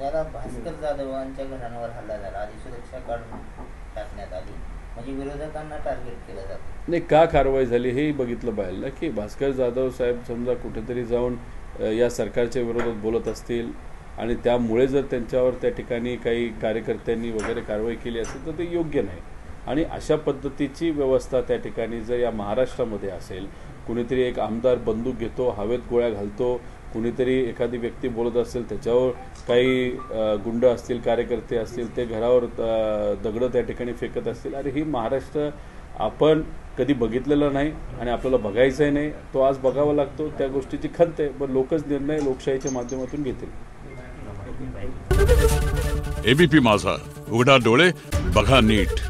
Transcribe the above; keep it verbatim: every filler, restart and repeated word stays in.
त्याला भास्कर जाधवांच्या घराण्यावर हल्ला झाला, आधी सुरक्षा काढून टाकण्यात आली, म्हणजे विरोधकांना टार्गेट केलं जातं. नाही, का कारवाई झाली हेही बघितलं पाहिजे ना, की भास्कर जाधव साहेब समजा कुठेतरी जाऊन या सरकारच्या विरोधात बोलत असतील आणि त्यामुळे जर त्यांच्यावर त्या ठिकाणी काही कार्यकर्त्यांनी वगैरे कारवाई केली असेल तर ते योग्य नाही. आणि अशा पद्धतीची व्यवस्था त्या ठिकाणी जर या महाराष्ट्रामध्ये असेल, कुणीतरी एक आमदार बंदूक घेतो, हवेत गोळ्या घालतो, कुणीतरी एखादी व्यक्ती बोलत असेल त्याच्यावर काही गुंड असतील, कार्यकर्ते असतील, ते घरावर दगडं त्या ठिकाणी फेकत असतील, अरे ही महाराष्ट्र आपण कधी बघितलेला नाही आणि आपल्याला बघायचाही नाही. तो आज बघावा लागतो, त्या गोष्टीची खंत आहे, पण लोकच निर्णय लोकशाहीच्या माध्यमातून घेतील. एबीपी माझा, उघडा डोळे बघा नीट.